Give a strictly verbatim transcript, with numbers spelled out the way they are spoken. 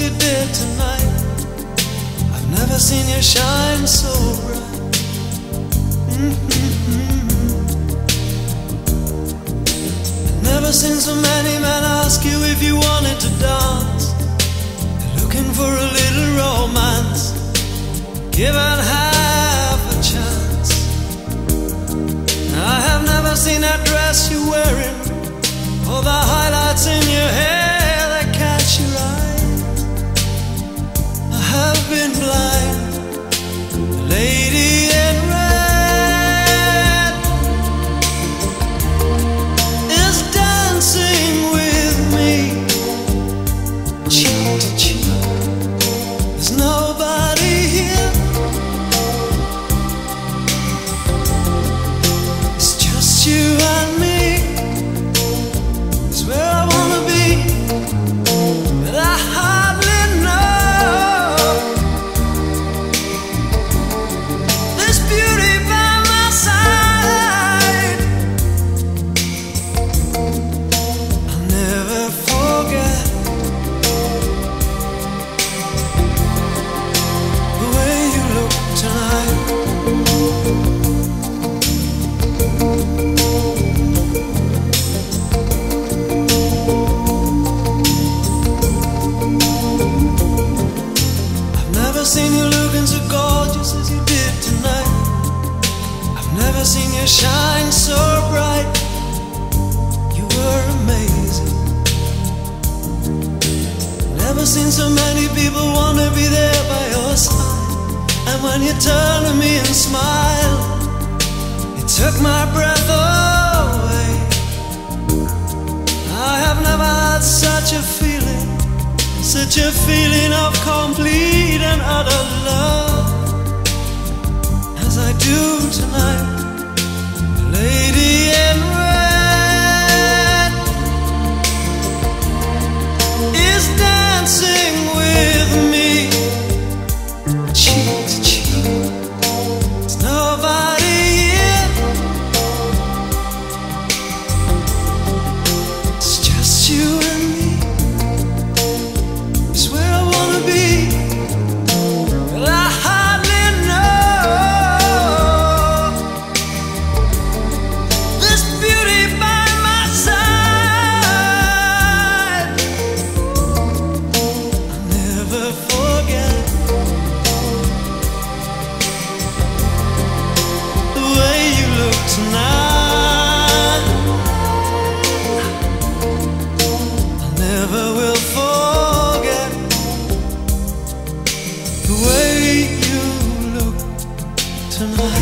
you did tonight. I've never seen you shine so bright. Mm-hmm. I've never seen so many men ask you if you wanted to dance. They're looking for a little romance, given half a chance. I have never seen that dress you're wearing, or the highlights in your hair that catch your eye. I have been blind. The lady in red is dancing with me, cheek to cheek. There's nobody here. It's just you and me. It's where I wanna be, but I hardly know this beauty by my side. I'll never forget the way you look tonight. I've never seen you looking so gorgeous as you did tonight. I've never seen you shine so bright. You were amazing. Never seen so many people want to be there by your side. And when you turn to me and smile, it took my breath away. I have never had such a feeling, such a feeling of complete and utter love as I do tonight. The lady in red is dancing with me, cheek to cheek. There's nobody here. It's just you and me. It's where I wanna be, but I hardly know this beauty by my side. I'll never forget the way you look tonight. I never will forget the way you look tonight.